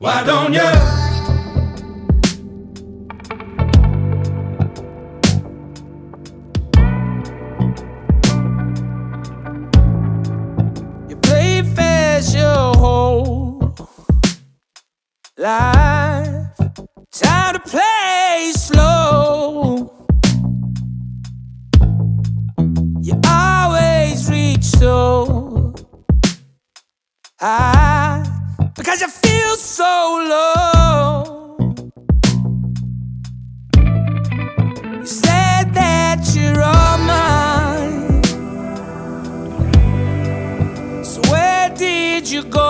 Why don't you? You play fast your whole life. Time to play slow. You always reach so high because you feel so low. You said that you're all mine, so where did you go?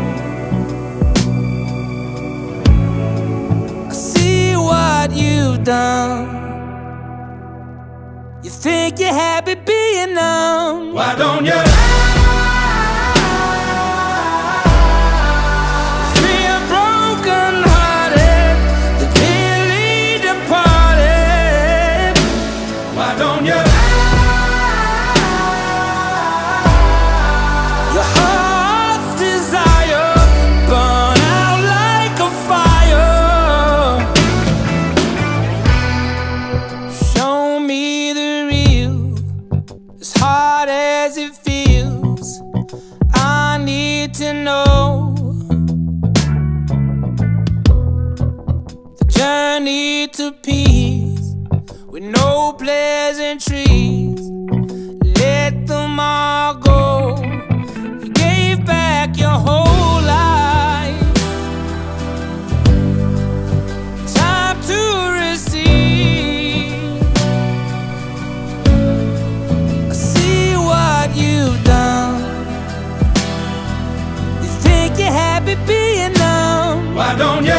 I see what you've done. You think you're happy being numb. Why don't you? As it feels, I need to know the journey to peace with no pleasantries. Let them all go. You gave back your whole life. Time to receive. You've done. You think you're happy being numb. Why don't you?